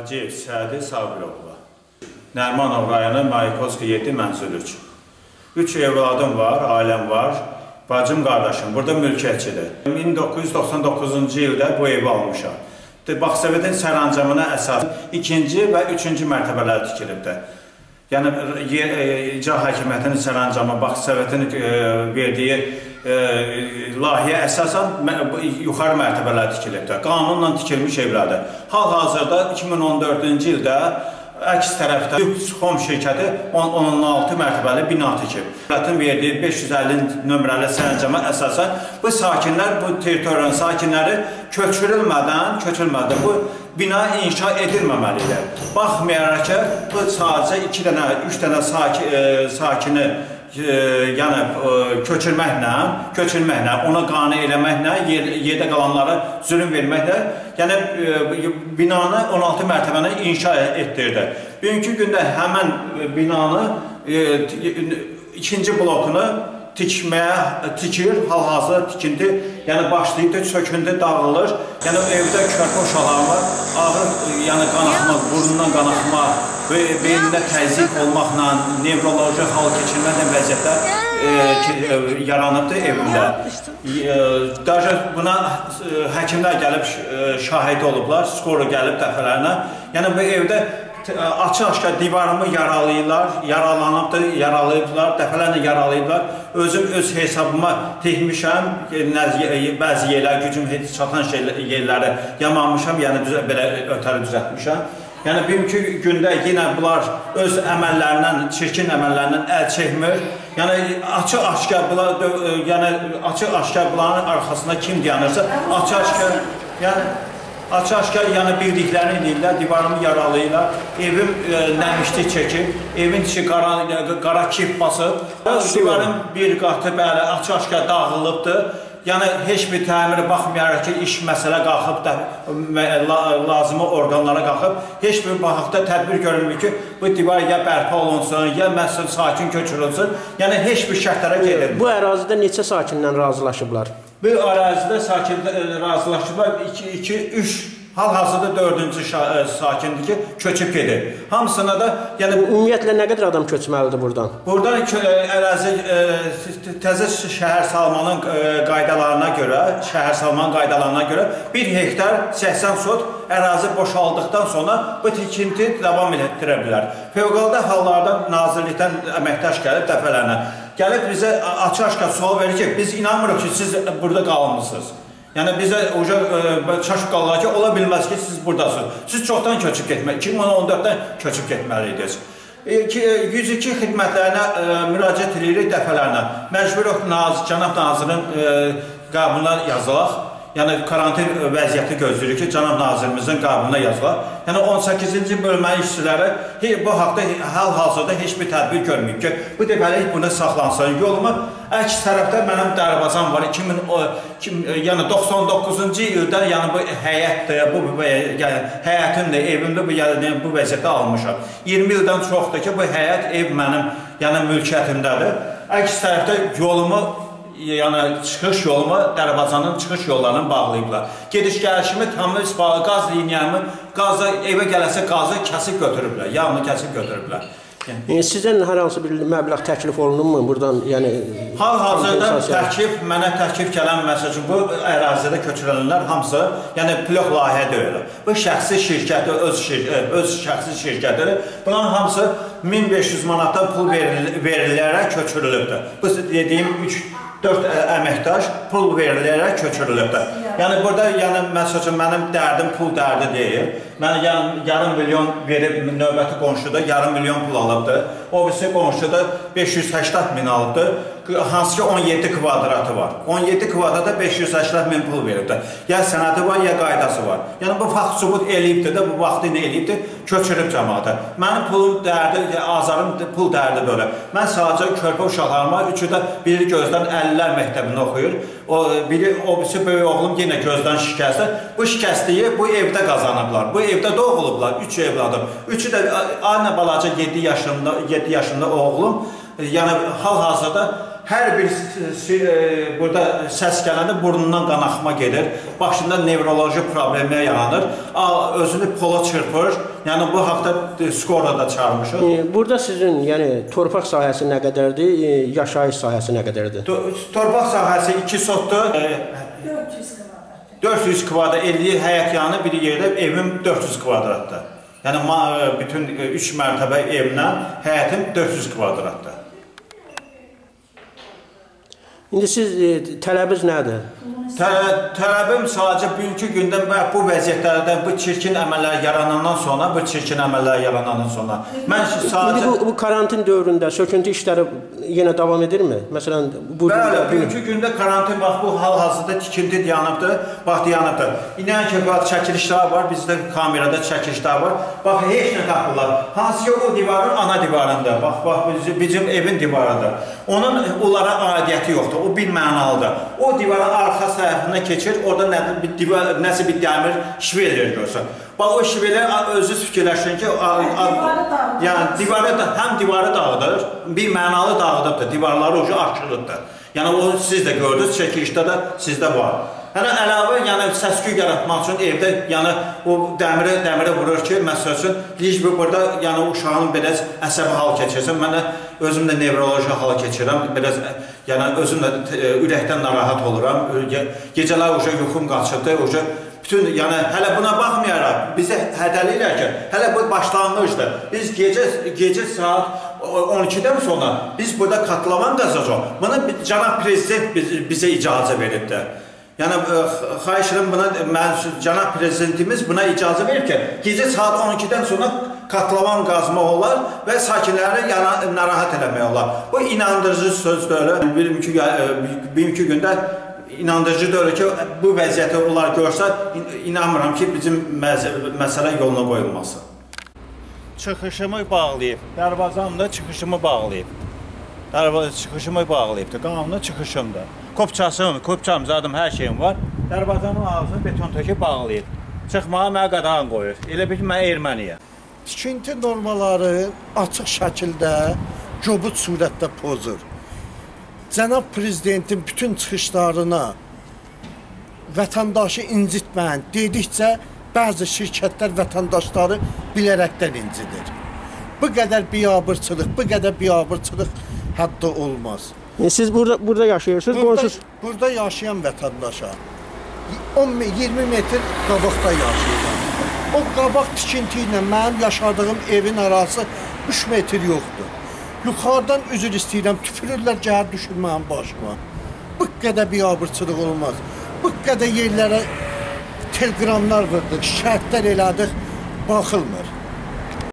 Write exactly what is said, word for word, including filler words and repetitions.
Hacıyev Sədi Sabiroğlu. Nərmanov rayonu Maykovski yeddi mənzil üç. Üç evladım var, ailəm var, bacım, qardaşım. Burada mülkiyyətçidir. min doqquz yüz doxsan doqquzuncu ildə bu evi almışam. Bağsovetin sərəncamına əsas ikinci və üçüncü mərtəbələr tikilibdir. Yəni, icra hakimiyyətinin sərəncamı, Bağsovetin verdiyi layihə əsasən yuxarı mərtəbələr tikilibdir. Qanunla tikilmiş evlərdir. Hal-hazırda iki min on dördüncü ildə əks tərəfdə Xom şirkəti on altı mərtəbəli bina tikib. Dövlətin verdiyi beş yüz əlli nömrəli sərəncama əsasən bu sakinlər, bu teritoriyanın sakinləri köçürülmədən, köçürülmədən bu bina inşa edilməməlidir. Baxmayaraq ki, bu sadəcə iki dənə, üç dənə sakini yəni köçürməklə, köçürməklə, ona qane eləməklə, yerdə qalanlara zülüm verməklə, yəni binanı on altı mərtəbəni inşa etdirdi. Bugünkü gündə həmən binanı ikinci blokunu tikməyə, tikir, hal-hazırda tikinti, yəni başlayıb, söküntü, dağılır. Yəni evdə körpə uşaqlar var, ağır yəni qanaxma, burnundan qanaxma və beynində təzyiq olmaqla, nevroloji hal keçirməklə vəziyyətlər yaranıbdır evində. Daha buna həkimlər gəlib şahid olublar, skora gəlib dəfələrlə. Yəni bu evdə açıq-aşkar divarımı yaralayırlar, yaralanıbdır, yaralayıblar, dəfələrlə yaralayıblar. Özüm öz hesabıma tehmişəm, bəzi yerlər, gücüm çatan yerləri yamanmışam, yəni belə ötəri düzətmişəm. Yəni, bugünkü gündə yenə bunlar öz əməllərindən, çirkin əməllərindən əl çəkmir. Yəni, açıq-aşkar bunların arxasında kim dayanırsa, açıq-aşkar, yəni, açıq-aşkar yəni bildiklərini deyirlər, divarımı yaralayırlar, evim nəmişlik çəkib, evin içi qara kif basıb, divarın bir qatı bəli açıq-aşkar dağılıbdır. Yəni, heç bir təmiri baxmayaraq ki, iş məsələ qalxıb da, lazımı orqanlara qalxıb, heç bir baxıqda tədbir görülmür ki, bu divar ya bərpa olunsun, ya məsələ sakin köçürülsün, yəni heç bir şərtlərə gedir. Bu ərazidə neçə sakindən razılaşıblar? Bu ərazidə sakinlər razılaşıblar, iki, üç, hal-hazırda dördüncü sakindir ki, köçüb gedir. Hamısına da, yəni... Ümumiyyətlə, nə qədər adam köçməlidir buradan? Buradan ərazi, təzə şəhər salmanın qaydalarına görə, şəhər salmanın qaydalarına görə bir hektar səksən sot ərazi boşaldıqdan sonra bu tikinti davam etdirə bilər. Fövqəladə hallarda nazirlikdən əməkdaş gəlib dəfələrlə. Gəlib bizə açıq-aşkar sual verir ki, biz inanmırıq ki, siz burada qalmışsınız. Yəni, bizə çaşıb qalırlar ki, ola bilməz ki, siz buradasınız. Siz çoxdan köçüb getmək, iki min on dörddən köçüb getməliydiniz. yüz iki xidmətlərinə müraciət edirik dəfələrlə. Məcburi cənab nazirin qəbuluna yazılaq. Yəni, karantin vəziyyəti gözləyirik ki, cənab nazirimizin qəbuluna yazılaq. Yəni, on səkkizinci bölmənin işçiləri bu haqda hal-hazırda heç bir tədbir görməyib ki, bu deməli buna saxlansın. Yoluma əks tərəfdə mənim Dərbəzan var. Yəni, doxsan doqquzuncu ildən bu həyətdir, həyətin də, evimdə bu vəziyyətə almışam. iyirmi ildən çoxdur ki, bu həyət, ev mənim mülkiyyətimdədir. Əks tərəfdə yolumu, yəni çıxış yolumu, Dərbəzanın çıxış yollarını bağlayıblar. Gediş-gəlişimi tamam ispalı, qaz liniyamı, evə gələsə qazı kəsib götürüblər, yağını kəsib götürüblər. Sizdən hər hansı bir məbləğ təklif olunurmu buradan? Hal-hazırda təklif, mənə təklif gələn məsəl üçün, bu ərazidə köçürülənlər hamısı, yəni pilot layihə deyil. Bu şəxsi şirkəti, öz şəxsi şirkətidir. Bunların hamısı min beş yüz manatdan pul verilərək köçürülübdür. Bu dediyim üç dörd əməkdaş pul verilərək köçürülübdür. Yəni, burada, məsəl üçün, mənim dərdim pul dərdi deyil. Mən yarım milyon verib, növbəti qonşuda yarım milyon pul alıbdır. O birisi qonşuda beş yüz səksən min alıbdır. Hansı ki, on yeddi kvadratı var. on yeddi kvadrata beş yüz səksən min pul veribdir. Ya sənədi var, ya qaydası var. Yəni, bu fakt sübut eləyibdir də, bu vaxtı nə eləyibdir? Köçürüb cəmaatı. Mənim pulum dərdi, azarım pul dərdi də öyle. Mən sadəcə körpə uşaqlarıma, üçü də biri gözdən əllər məktəbini oxuyur. Biri, o birisi böyük oğlum yenə gözdən şikəstdir. Bu şikəstliyi bu evdə qazanıblar. Bu evdə doğulublar, üç evladım. Üçü də aynı balaca yeddi yaşında oğlum. Yəni, hal-hazırda hər bir burada səs gələndə burnundan qanaxma gedir, başında nevroloji problemlər yaranır, özünü pola çırpır, Yəni bu haqda Skorda da çağırmışıq. E, burada sizin yəni torpaq sahəsi nə qədərdir, e, yaşayış sahəsi nə qədərdir? Torpaq sahəsi iki sotdur. E, dörd yüz kvadrat elli həyət yanı bir yerdə evim dörd yüz kvadratdır. Yəni bütün üç mərtəbə evlə həyətim dörd yüz kvadratdır. İndi siz e, tələbiniz nədir? Tə, tələbim sadəcə bugünkü gündə bu vəziyyətlərdən, bu çirkin əməllər yaranandan sonra, bu çirkin əməllər yaranandan sonra mən sadəcə... İndi bu, bu karantin dövründə söküntü işləri yenə davam edirmi? Məsələn, bu... Bəli, bugünkü gündə karantin, bax, bu hal-hazırda tikinti dayanıbdır, bax, dayanıbdır. İnən ki, bax, çəkilişlər var, bizdə kamerada çəkilişlər var. Bax, heç nə tapırlar. Hansı ki, o divarın ana divarında, bax, bax, bizim evin divarıdır. Onun onlara aidiyyəti yoxdur, o bir mənalıdır. O divarın arxa səhəfinə keçir, orada nə, bir divar, nəsə bir dəmir şveler görsən. Bax, o şveler özü fikirləşin ki, yəni divarı da, həm divarı dağıdır, bir mənalı dağıdıbdır, divarları ucu açılıbdır. Yəni, o siz də gördünüz, çəkilişdə də sizdə var. Yəni, əlavə, yəni, səsküy yaratmaq üçün evdə, yəni, o dəmirə, dəmirə vurur ki, məsəl üçün, Licbi burada, yəni, uşağın biraz əsəbi hal keçirsin, mən də özüm də nevroloji hal keçirəm, biraz, yəni, özüm də ürəkdən narahat oluram, gecələr uca yuxum qaçırdı, uca, bütün, yəni, hələ buna baxmayaraq, bizə hədəliyirlər ki, hələ bu başlanğıcdır, biz gecə, gecə saat on ikidən sonra, biz burada katlaman qazacaq, bunu cənab prezident bizə icazə veribdir. Yəni, xahiş edirəm buna, mən, cənab prezidentimiz buna icazə verir ki, gecə saat on ikidən sonra katlavan qazmaq olar və sakinləri narahat eləmək olar. Bu inandırıcı sözdür. Bugünkü gündə inandırıcı deyil ki, bu vəziyyəti onlar görsə, inanmıram ki, bizim məsələ yoluna qoyulması. Çıxışımı bağlayıb, dərvazamda çıxışımı bağlayıb. Çıxışımı bağlayıbdır, qanunlu çıxışımdır. Kopçasım, kopçam, zadım, hər şeyim var. Dərvazamın ağzını beton töküb bağlayıb. Çıxmağa mənə qadağan qoyur. Elə bir ki, mən erməniyəm. Tikinti normaları açıq şəkildə, cobud surətdə pozur. Cənab Prezidentin bütün çıxışlarına vətəndaşı incitmən dedikcə, bəzi şirkətlər vətəndaşları bilərəkdən incidir. Bu qədər biabırçılıq, bu qədər biabırçılıq həddə olmaz. E, siz burada burada yaşayırsınız, burada, qonşus? Burada yaşayan vətəndaşa on iyirmi metr qabaqda yaşayıram. O qabaq tikinti ilə mənim yaşadığım evin arası üç metr yoxdur. Yuxarıdan üzr istəyirəm, tüpürürlər, gəlir düşür mənim başıma. Bu qədər biabırçılıq olmaz. Bu qədər yerlərə teleqramlar vurduk, şərtlər elədik, baxılmır.